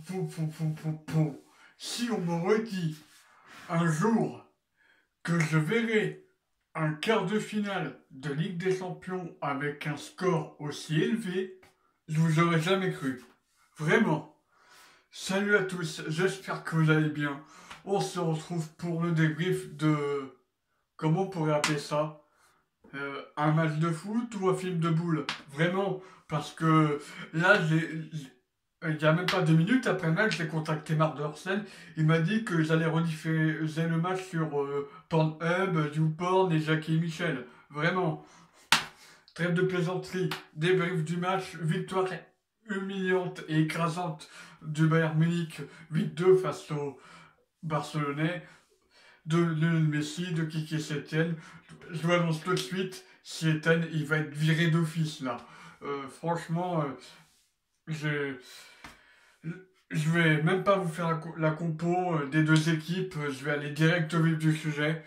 Si on m'aurait dit un jour que je verrais un quart de finale de Ligue des Champions avec un score aussi élevé, je vous aurais jamais cru. Vraiment. Salut à tous, j'espère que vous allez bien. On se retrouve pour le débrief de... Comment on pourrait appeler ça? Un match de foot ou un film de boules? Vraiment, parce que là, il n'y a même pas 2 minutes après le match, j'ai contacté Marc Dorcel. Il m'a dit que j'allais rediffuser le match sur Pornhub, YouPorn et Jackie et Michel. Vraiment. Trêve de plaisanterie, débrief du match, victoire humiliante et écrasante du Bayern Munich 8-2 face aux Barcelonais, de Lionel Messi, de Kiki Setien. Je vous annonce tout de suite, si Etienne, il va être viré d'office là. Franchement, je je vais même pas vous faire la compo des deux équipes, je vais aller direct au vif du sujet.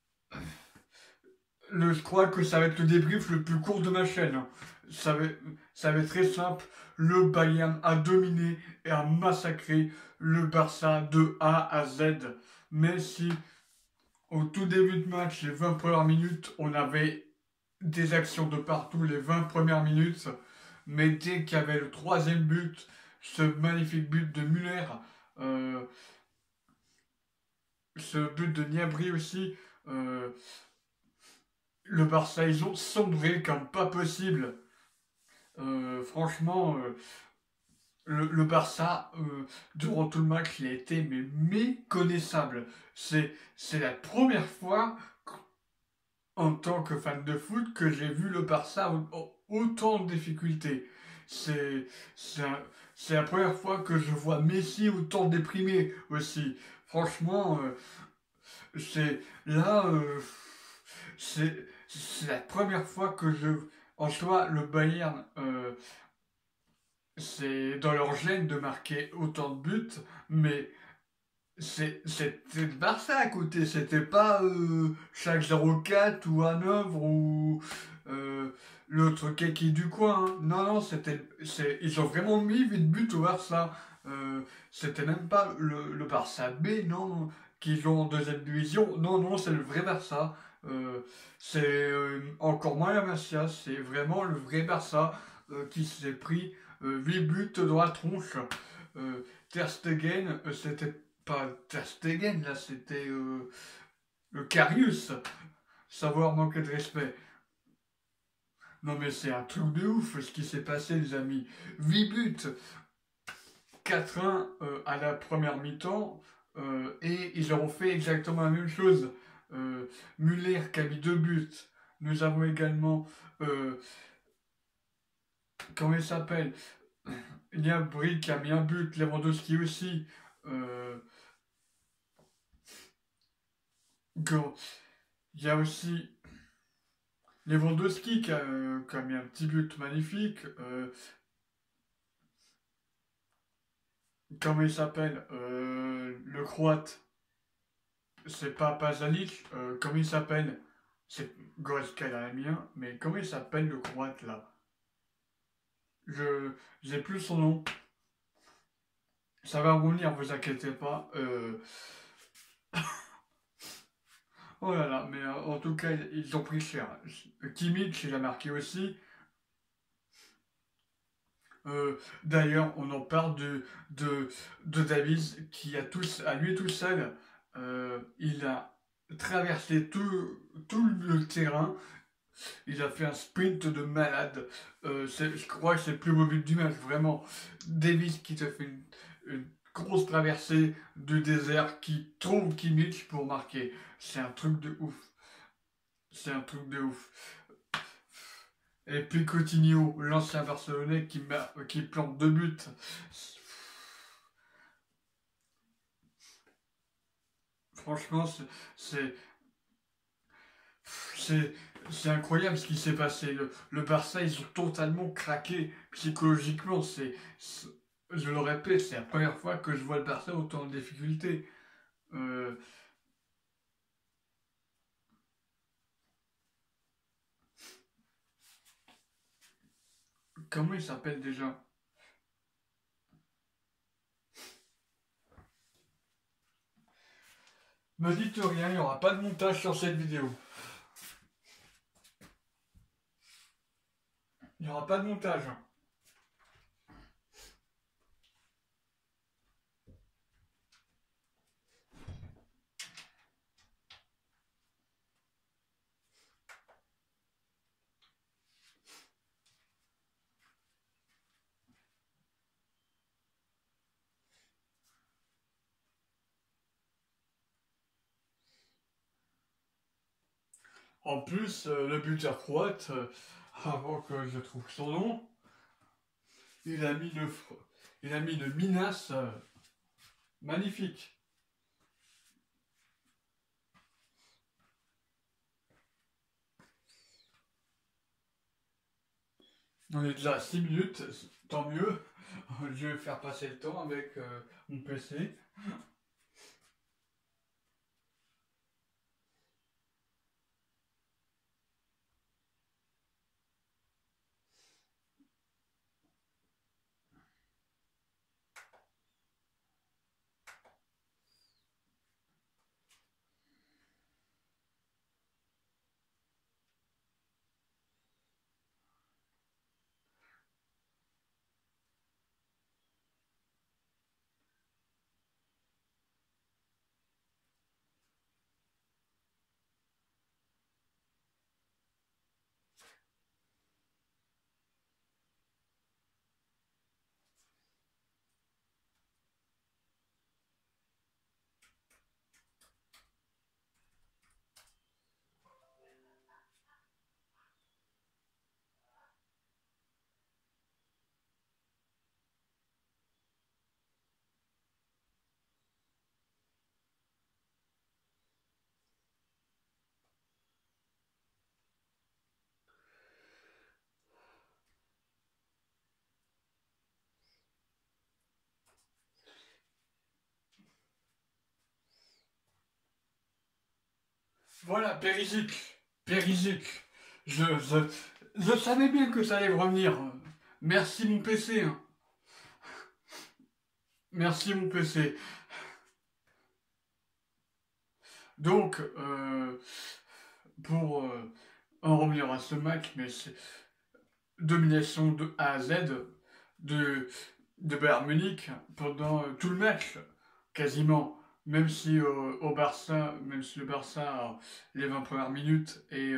Je crois que ça va être le débrief le plus court de ma chaîne. Ça va être très simple. Le Bayern a dominé et a massacré le Barça de A à Z. Mais si au tout début de match, les 20 premières minutes, on avait des actions de partout les 20 premières minutes. Mais dès qu'il y avait le troisième but, ce magnifique but de Müller, euh, ce but de Niabri aussi, euh, le Barça, ils ont sombré comme pas possible. Franchement, le Barça, durant tout le match, il a été mais méconnaissable. C'est la première fois, en tant que fan de foot, que j'ai vu le Barça autant de difficultés. C'est c'est un- c'est la première fois que je vois Messi autant déprimé aussi. Franchement, c'est là, c'est la première fois que je... En soi, le Bayern, c'est dans leur gène de marquer autant de buts, mais c'était le Barça à côté, c'était pas chaque 0-4 ou Hanovre ou euh, l'autre keki du coin, hein. Non, non, ils ont vraiment mis 8 buts au Barça. C'était même pas le Barça B, non, qui joue en deuxième division. Non, non, c'est le vrai Barça. C'est encore moins la Masia, c'est vraiment le vrai Barça qui s'est pris 8 buts dans la tronche. Ter Stegen, c'était pas Ter Stegen, là, c'était le Karius. Savoir manquer de respect. Non, mais c'est un truc de ouf ce qui s'est passé, les amis. 8 buts, 4-1 à la première mi-temps, et ils auront fait exactement la même chose. Muller qui a mis 2 buts. Nous avons également, comment il s'appelle? Gnabry qui a mis un but, Lewandowski aussi. Euh, il y a aussi Lewandowski qui a mis un petit but magnifique. Comment il s'appelle? Le Croate. C'est pas Pazalic. Comment il s'appelle? C'est Goretzka, il a mis un. Mais comment il s'appelle le Croate là? Je j'ai plus son nom. Ça va revenir, vous inquiétez pas. Oh là là, mais en tout cas, ils ont pris cher. Kimmich, il a marqué aussi. D'ailleurs, on en parle de Davis qui a tous, à lui tout seul, il a traversé tout le terrain. Il a fait un sprint de malade. Je crois que c'est le plus beau but du match, vraiment. Davis qui te fait une grosse traversée du désert qui trouve Kimmich pour marquer. C'est un truc de ouf. C'est un truc de ouf. Et puis Coutinho, l'ancien Barcelonais qui plante 2 buts. Franchement, c'est, c'est, c'est incroyable ce qui s'est passé. Le Barça, ils ont totalement craqué psychologiquement. Je le répète, c'est la première fois que je vois le Barça autant en difficulté. Euh, Comment il s'appelle déjà? Me dites rien, il n'y aura pas de montage sur cette vidéo. Il n'y aura pas de montage. En plus, le buteur croate, avant que je trouve son nom, il a mis une minace magnifique. On est déjà à 6 minutes, tant mieux. Je vais faire passer le temps avec mon PC. Voilà, Périsic. Périsic. Je savais bien que ça allait revenir. Merci mon PC. Hein. Merci mon PC. Donc, pour en revenir à ce match, mais c'est domination de A à Z de, de Bayern Munich pendant tout le match, quasiment. Même si au Barça, même si le Barça, les 20 premières minutes et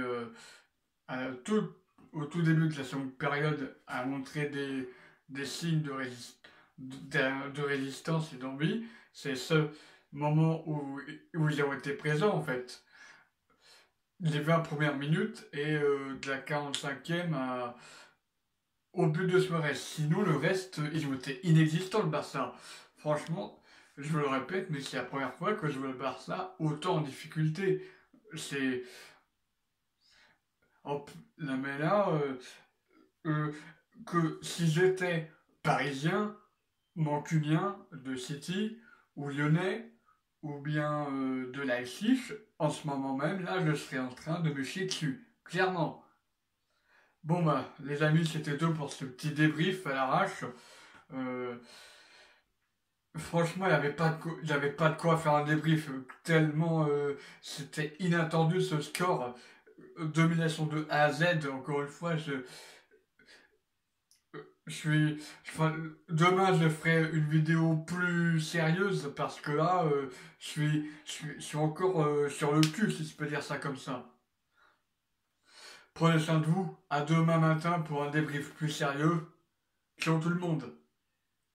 au tout début de la seconde période, a montré des signes de résistance et d'envie, c'est ce moment où ils ont été présents en fait. Les 20 premières minutes et de la 45e au but de Suarez. Sinon, le reste, ils ont été inexistants, le Barça. Franchement, je me le répète, mais c'est la première fois que je vois le Barça autant en difficulté. C'est. Hop, là, mais là, euh, que si j'étais parisien, mancunien de City, ou lyonnais, ou bien de Leipzig, en ce moment même, là, je serais en train de me chier dessus. Clairement. Bon bah, les amis, c'était tout pour ce petit débrief à l'arrache. Euh, Franchement, il y avait pas de quoi faire un débrief, tellement c'était inattendu ce score. Domination de A à Z, encore une fois, je suis. Enfin, demain, je ferai une vidéo plus sérieuse parce que là, je suis encore sur le cul, si je peux dire ça comme ça. Prenez soin de vous, à demain matin pour un débrief plus sérieux. Ciao tout le monde!